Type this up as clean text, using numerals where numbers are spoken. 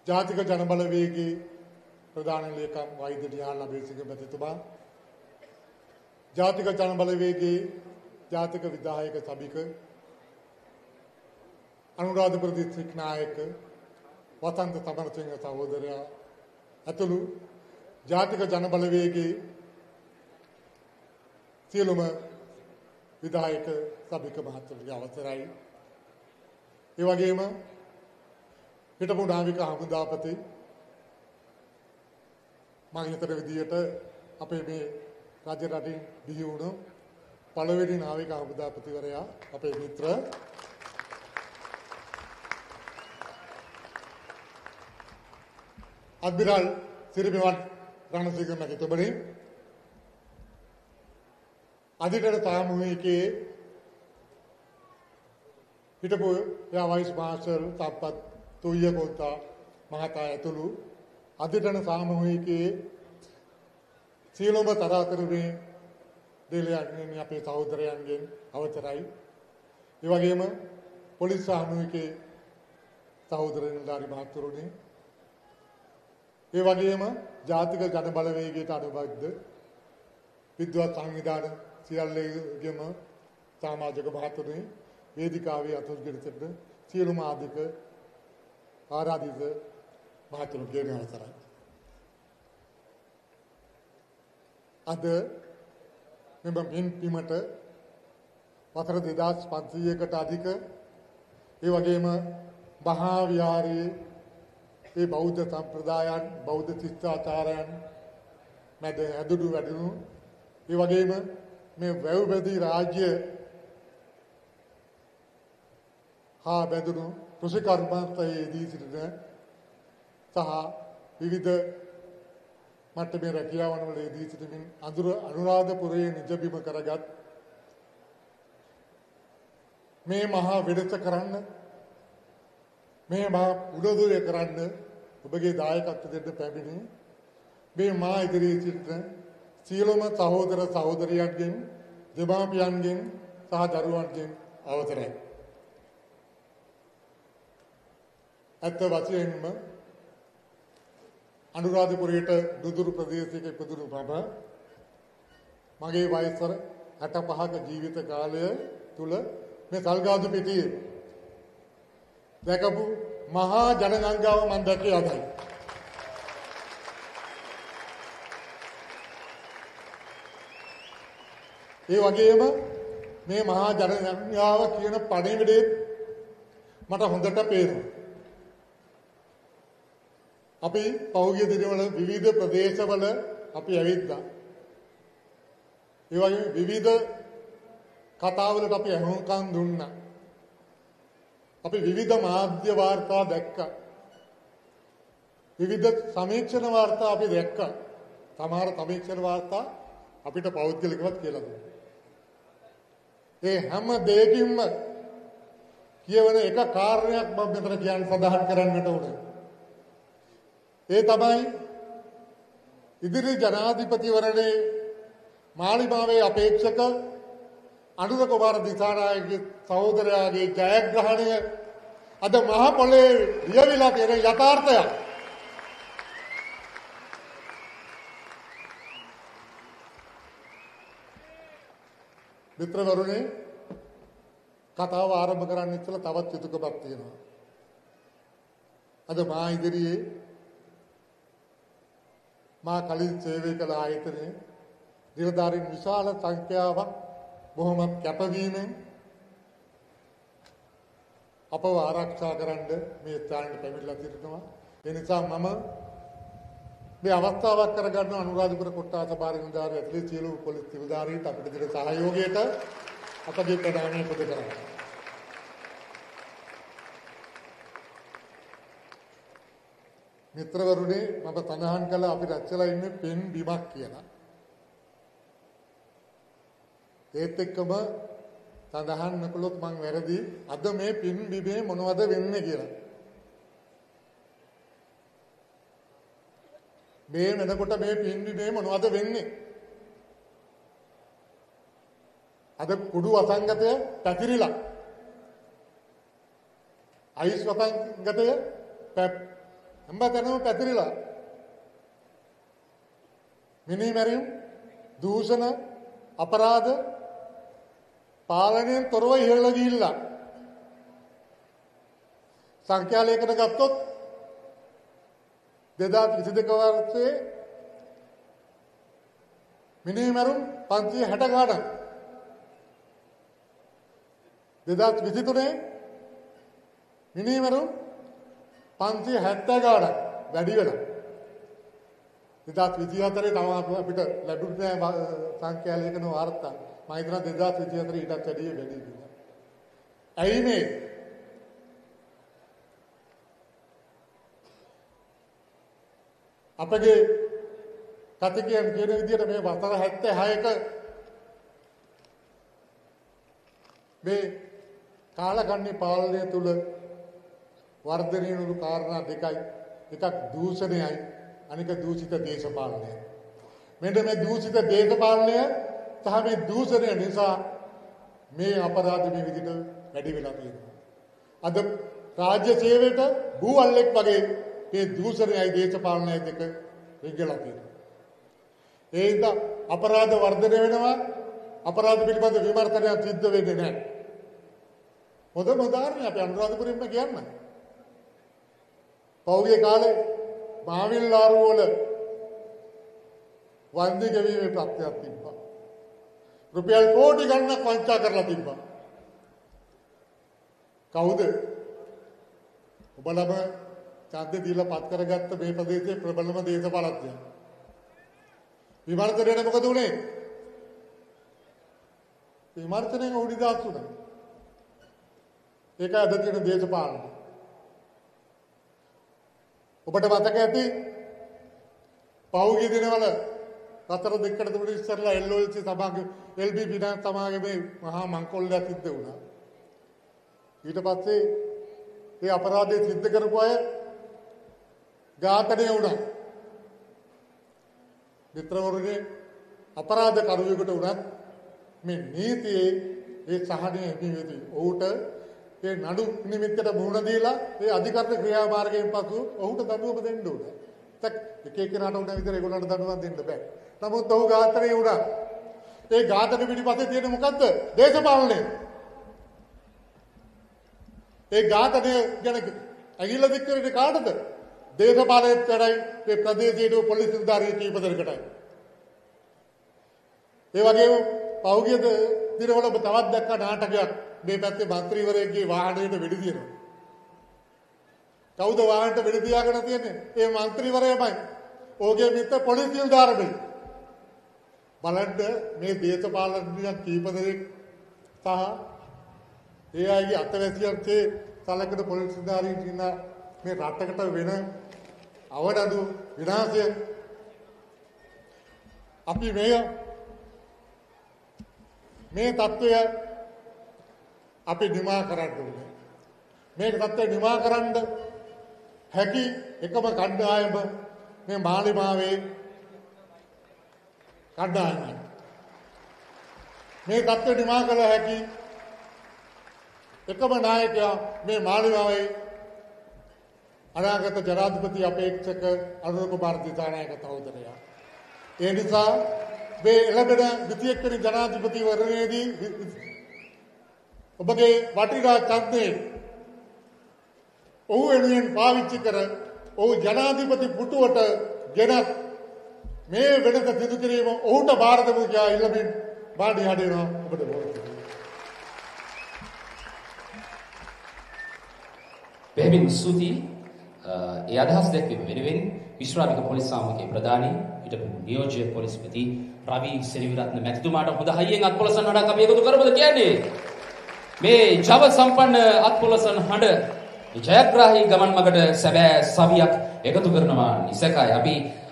ජාතික ජනබලවේගයේ ප්‍රධාන ලේකම් වෛද්‍ය ඩී.ආර්. ලබේසිංහ මැතිතුමා, ජාතික ජනබලවේගයේ ජාතික විධායක සභික අනුරාධපුර දිස්ත්‍රික් නායක වසන්ත සමරසිංහ සහෝදරයා ඇතුළු ජාතික ජනබලවේගයේ සියලුම විධායක සභික මහත්තුරුගේ අවසරයි. ඒ වගේම හිටපු නාවික හමුදාපති මම හිතන විදියට අපේ මේ රජ රටින් බිහි වුණු පළවෙනි නාවික හමුදාපතිවරයා අපේ මිත්‍ර අද්මිරාල් සිරිමෙවන් රණසිංහ මැතිතුමනි, අධිකරණ සාමූහිකයේ හිටපු එයා වයිස් මාර්ෂල් සම්පත් තුයකොතා මහතා ඇතුළු අධිකරණ සාමූහිකයේ සියලුම තරාතිරමේ දෙලයන්ගෙන් අපේ සහෝදරයන්ගෙන් අවසරයි. ඒ වගේම පොලිස් සාමූහිකයේ සහෝදරයන්ලාරි මහතුරුනි, ඒ වගේම ජාතික ජනබලවේගයට අනුබද්ධ විද්වත් සංවිධාන සියල්ලේගේම සමාජික මහතුරුනි, වේදිකාවේ අතුරුගෙන සිටින සියලුම ආධික ආරාධිත මහතුරුගේ අවසරයි. අද මෙම පින්පිමට වසර 2500කට අධික, ඒ වගේම මහා විහාරයේ මේ බෞද්ධ සම්ප්‍රදායන්, බෞද්ධ ශිෂ්ටාචාරයන් මැද ඇදුණු වැඩුණු, ඒ වගේම මේ වැව්බැදී රාජ්‍ය හා බැඳුණු කෘෂිකර්මාන්තයේදී සිටින සහ විවිධ මට්ටමේ රැකියාවන් වල යෙදී සිටින අනුරාධපුරයේ නිජබිම කරගත් මේ මහා වෙනස කරන්න, මේ මහා උදව්ය කරන්න ඔබගේ දායකත්ව දෙන්න පැමිණි මේ මා ඉදිරියේ සිටින සියලුම සහෝදර සහෝදරියන්ගෙන්, දෙමාපියන්ගෙන් සහ දරුවන්ගෙන් අවසරයි. අත් වශයෙන්ම අනුරාධපුරයට දුදුරු ප්‍රදේශයක ඉපදුණු මම මගේ වයස 65ක ජීවිත කාලය තුල මේ සල්ගාදු පිටියේ දැකපු මහා ජනගංගාව මම දැකේ අදයි. ඒ වගේම මේ මහා ජනගංගාව කියන පණිවිඩේ මට හොඳට පේනවා. අපි පෞද්ගලික දිනවල විවිධ ප්‍රදේශවල අපි ඇවිද්දා. ඒ වගේම විවිධ කතාවලට අපි අහුම්කම් දුන්නා. අපි විවිධ මාධ්‍ය වාර්තා දැක්කා. විවිධ සමීක්ෂණ වාර්තා අපි දැක්කා. සමහර සමීක්ෂණ වාර්තා අපිට පෞද්ගලිකවත් කියලා දුන්නා. ඒ හැම දෙයකින්ම කියවන එක කාරණයක් මම මෙතන කියන්න සඳහන් කරන්නට ඕනේ. ඒ තමයි ඉදිරි ජනාධිපතිවරණේ මාලිමාවේ අපේක්ෂක අනුර කුමාර දිසානායකගේ සහෝදරයාගේ ජයග්‍රහණය අද මහ පොළේ ලියවිලා තියෙන යථාර්ථයක්. මිත්‍රවරුනි, කතාව ආරම්භ කරන්න ඉස්සෙල්ලා තවත් යුතුයකමක් තියෙනවා. අද මා ඉදිරියේ මා කලින් සේවය කළ ආයතනයේ නිලධාරීන් විශාල සංඛ්‍යාවක් බොහොම කැපවීමෙන් අපව ආරක්ෂා කරන්න මේ ස්ථානයට පැමිණලා සිටිනවා. ඒ නිසා මම මේ අවස්ථාවක් කරගන්න අනුරාධපුර කොට්ටාස භාර නිලධාරී ඇතුළේ සියලු පොලිස් නිලධාරීන්ට අපිට දෙන සහයෝගයට අපගේ ප්‍රධානී පොද කරනවා. මිත්‍රවරුනි, මම සඳහන් කළ අපි රැස්වලා ඉන්නේ පෙන් බිමක් කියලා. ඒත් එක්කම සඳහන් නොකළොත් මං වැරදි. අද මේ පින් බිමේ මොනවද වෙන්නේ කියලා. මේ වෙනකොට මේ පින් බිමේ මොනවද වෙන්නේ? අද කුඩු වසංගතය පැතිරිලා. අයිස් වසංගතය හැමතැනම පැතිරිලා මිනිමැරීම් දූෂණ අපරාධ පාලනයෙන් තොරව ඉහළ ගිහිල්ලා සංඛ්‍යා ලේඛන ගත්තොත් 2022 වර්ෂයේ මිනිමැරුම් 560 ගාණක් 2023 මිනිමැරුම් 570 ගාණක් වැඩි වෙනවා 2024 තම අපිට ලැබුණේ සංඛ්‍යා ලේඛන වාර්තා මම හිතනවා 2024 ඊටත් වැඩිය වැඩි කියලා. ඇයි මේ? අපගේ කතිකයන් කියන විදිහට මේ වසර 76ක මේ කාලකන්ණි පාලනය තුල වර්ධනය වුණු කාරණා දෙකයි. එකක් දූෂණයයි අනික දූෂිත දේශපාලනයයි. මෙන්න මේ දූෂිත දේශපාලනය සහ මේ දූෂණය නිසා මේ අපරාධ මේ විදිහට වැඩි වෙලා තියෙනවා. අද රාජ්‍ය සේවයට බූවල්ලෙක් වගේ මේ දූෂණයයි දේශපාලනයයි දෙක රිංගලා තියෙනවා. ඒ හින්දා අපරාධ වර්ධනය වෙනවා. අපරාධ පිළිබඳ විමර්ශනයක් සිද්ධ වෙන්නේ නැහැ. හොඳම උදාහරණය අපි අනුරාධපුරෙන්ම කියන්න. පෞගේ කාලේ මාවිල්ලාරු වල වන්දි ගෙවීමේ ප්‍රත්‍යක් තිබ්බා. රුපියල් කෝටි ගණනක් වංචා කරලා තිබ්බා. කවුද? ඔබලම ඡන්දෙ දීලා පත් කරගත්ත මේ ප්‍රදේශයේ ප්‍රබලම දේශපාලඥයා. විමර්ශනයේ මොකද උනේ? විමර්ශනයෙන් උඩිදාස් වුණා. ඒක අද තියෙන දේශපාලනය. ඔබට මතක ඇති පෞගිය දිනවල හතර දෙකකට තුන ඉස්සරලා LOLC සභාවේ LB විනාශ සමාගමේ මේ මහා මංකොල්ලයක් සිද්ධ වුණා. ඊට පස්සේ ඒ අපරාධය සිද්ධ කරපු අය ඝාතනය වුණා. මිත්‍රවරුනි අපරාධ කරුවෙකුට උනත් මේ නීතියේ ඒ සහනය නිවිති. ඔහුට ඒ නඩු නිමිත්තට මුහුණ දීලා ඒ අධිකරණ ක්‍රියාමාර්ගයෙන් පසු ඔහුට දඬුවම දෙන්න ඕන. එක එක්කෙනාට උන විදිහට ඒගොල්ලන්ට දඬුවම් දෙන්න බෑ. නමුත් ඔහු ඝාතනය වුණා. ඒ ඝාතන පිටිපස්සේ තියෙන මොකද්ද? දේශපාලනය. ඒ ඝාතනය ගැන ඇගිල්ල දික් කරන්නේ කාටද? දේශපාලනයට වැඩයි මේ ප්‍රදේශයේ පොලිස් නිලධාරීන් කීප දෙනෙකුටයි. ඒ වගේම පෞගිය දිනවල ඔබ තවත් දැක්ක නාටකයක් මේ පැත්තේ മന്ത്രിවරයෙක්ගේ වාහනයට වෙඩි තියනවා. කවුද වාහනයට වෙඩි තියාගෙන තියන්නේ? ඒ മന്ത്രിවරයමයි. ඔහුගේ මිත්‍ර පොලිස් නිලධාරීන්. බලන්න මේ දේශපාලනඥයන් කීප දෙනෙක් සහ ඒ අයගේ අතවැසියන්ගේ සලකන පොලිස් නිලධාරීන් ඉන්න මේ රටකට වෙන අවඩදු විනාශය අපි මේ තත්ත්වය අපි නිමා කරන්න ඕනේ. මේ තත්ත්වය නිමා කරන්න හැකි එකම කණ්ඩායම මේ මාලිමාවේ කණ්ඩායමයි. මේ තත්ත්වය නිමා කළ හැකි එකම නායකයා මේ මාලිමාවේ අනාගත ජනාධිපති අපේක්ෂක අනුර කුමාර දිසානායක සහෝදරයා. ඒ නිසා මේ එළඹෙන 21 වෙනි ජනාධිපතිවරණයේදී ඔබගේ වටිනා ඡන්දේ ඔහු වෙනුවෙන් පාවිච්චි කර ඔහු ජනාධිපති පුටුවට ගෙනත් මේ වෙනස සිදු කිරීම ඔහුට බාර දෙමු කියා ඉල්ලමින් බාඩි හදේනවා ඔබට බොහොම බෙහෙවින් ස්තුතියි. ඒ අදහස් දැක්වීම වෙනුවෙන් විශ්‍රාමික පොලිස් සාමකයේ ප්‍රධානී හිටපු නියෝජ්‍ය පොලිස්පති රවි සෙනවිරත්න මැතිතුමාට හොඳ හයියෙන් අත්පොලසන් හඬක් අපි එකතු කරමුද කියන්නේ මේ ජව සම්පන්න අත්පොලසන් හඬ ජයග්‍රාහී ගමන් මගට සැබෑ සවියක් එකතු කරනවා නිසකයි. අපි